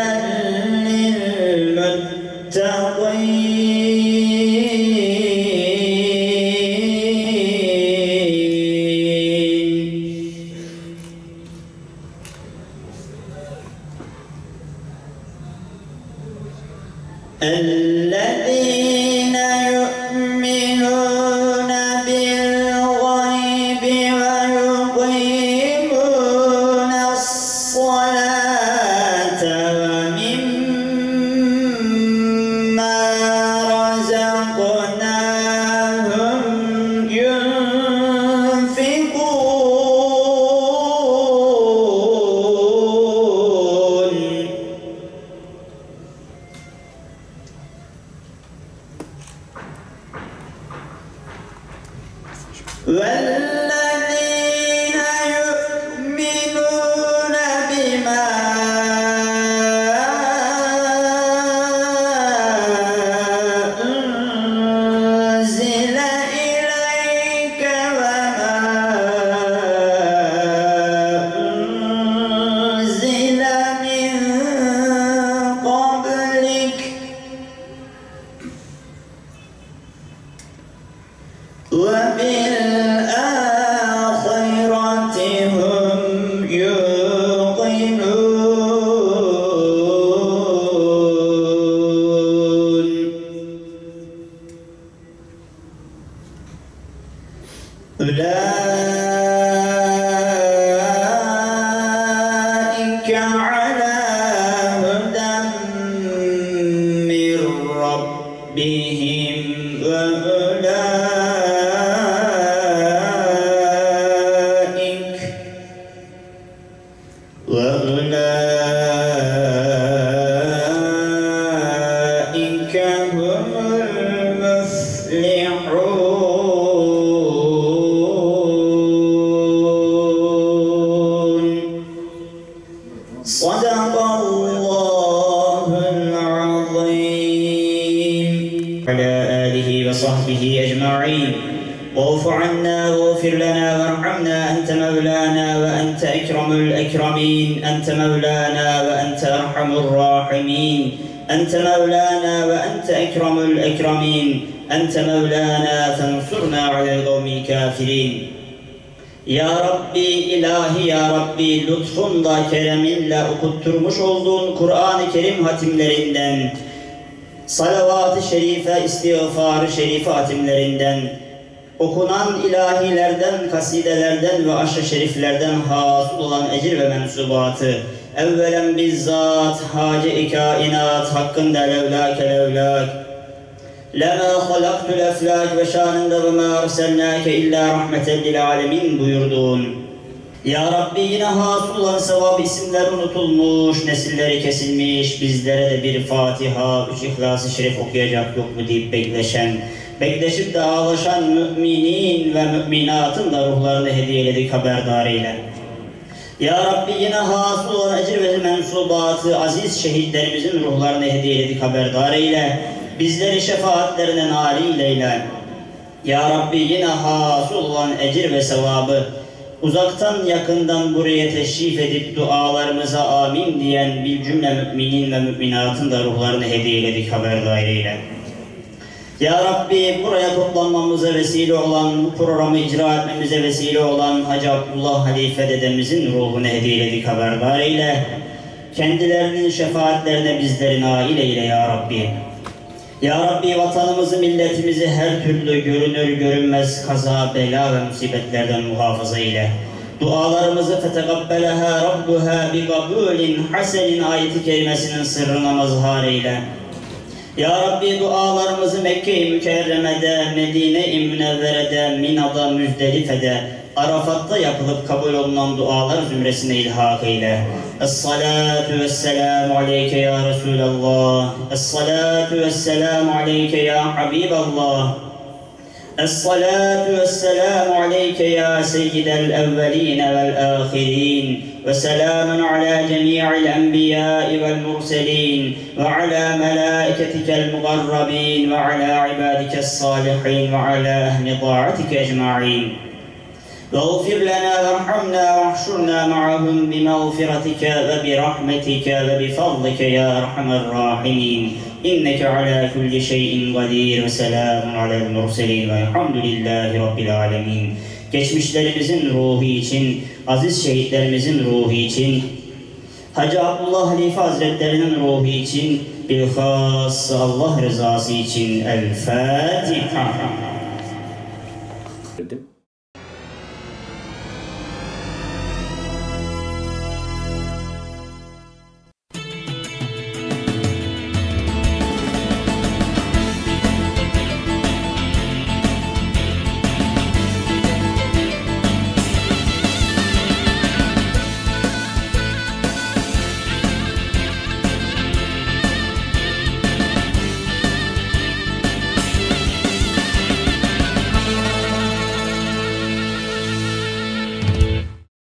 الذين يؤمنون بالغيب ويقيمون الصلاة ومما رزقناهم ينفقون والذين يؤمنون بما أنزل إليك وما أنزل من قبلك وبالآخرة هم يوقنون أولئك على هدى من ربهم وأولئك وأولئك فأولئك هم المفلحون صدق الله العظيم على آله وصحبه أجمعين واعف عنا واغفر لنا وارحمنا أنت مولانا وأنت أكرم الأكرمين أنت مولانا وأنت أرحم الراحمين أنت مولانا وأنت أكرم الأكرمين أنت مولانا فانصرنا على القوم الكافرين Ya Rabbi, ilahi ya Rabbi, lütfunla, kereminle okutturmuş olduğun Kur'an-ı Kerim hatimlerinden, salavat-ı şerife, istiğfar-ı şerife hatimlerinden, okunan ilahilerden, kasidelerden ve aşk-ı şeriflerden hasıl olan ecir ve mensubatı, evvelen bizzat, hace-i kainat, hakkında levlâke levlâk, لَمَا خَلَقْتُ الْاَفْلَاكِ ve şanında وَمَا اَرْسَلْنَاكَ اِلَّا رَحْمَةً لِلْعَالَمِينَ buyurduğun. Ya Rabbi, yine hasıl olan sevap, isimler unutulmuş, nesilleri kesilmiş, bizlere de bir Fatiha, üç İhlas-ı Şerif okuyacak yok mu deyip bekleşen, bekleşip de ağlaşan müminin ve müminatın da ruhlarını hediyeledik haberdar eyle. Ya Rabbi, yine hasıl olan ecir ve mensubatı, aziz şehitlerimizin ruhlarını hediyeledik haberdar eyle. Bizleri şefaatlerine nail eyle. Ya Rabbi, yine hasıl olan ecir ve sevabı, uzaktan yakından buraya teşrif edip dualarımıza amin diyen bir cümle müminin ve müminatın da ruhlarını hediyeledik haberdar eyle. Ya Rabbi, buraya toplanmamıza vesile olan, bu programı icra etmemize vesile olan Hacı Abdullah Halife dedemizin ruhunu hediyeledik haberdar eyle. Kendilerinin şefaatlerine bizleri nail eyle ya Rabbi. Ya Rabbi, vatanımızı, milletimizi her türlü görünür görünmez kaza, bela ve musibetlerden muhafaza eyle. Dualarımızı fetegabbeleha rabbuha bi kabulin hasenin ayeti kerimesinin sırrına mazhar eyle. Ya Rabbi, dualarımızı Mekke-i Mükerreme'de, Medine-i Münevvere'de, Mina'da, Müzdelife'de, Arafat'ta yapılıp kabul olunan dualar zümresine ilhak eyle. Es-salatu vesselamu aleyke ya Resulallah. Es-salatu vesselamu aleyke ya Habiballah. Es-salatu vesselamu aleyke ya seyyidel evveline vel ahirin. Ve selamun ala cemi'il enbiyai vel murselin. Ve ala melaiketikel mugarrabin. Ve ala ibadikes salihin. Ve ala ehli ta'atike ecma'in. واغفر لنا وارحمنا واحشرنا معهم بمغفرتك وبرحمتك وبفضلك يا أرحم الراحمين إنك على كل شيء قدير وسلام على المرسلين والحمد لله رب العالمين. Geçmişlerimizin ruhu için, aziz şehitlerimizin ruhu için, Hacı Abdullah Halife Hazretlerinin ruhu için, bilhas Allah rızası için El Fatiha.